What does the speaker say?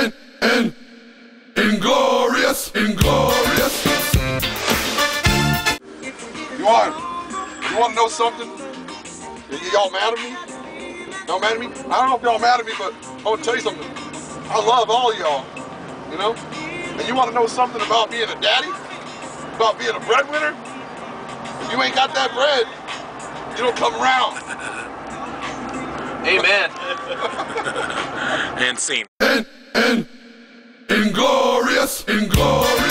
Inglorious. You want to know something? Y'all mad at me? Y'all mad at me? I don't know if y'all mad at me, but I want to tell you something. I love all y'all, you know? And you want to know something about being a daddy? About being a breadwinner? If you ain't got that bread, you don't come around. Amen. And scene. Inglorious.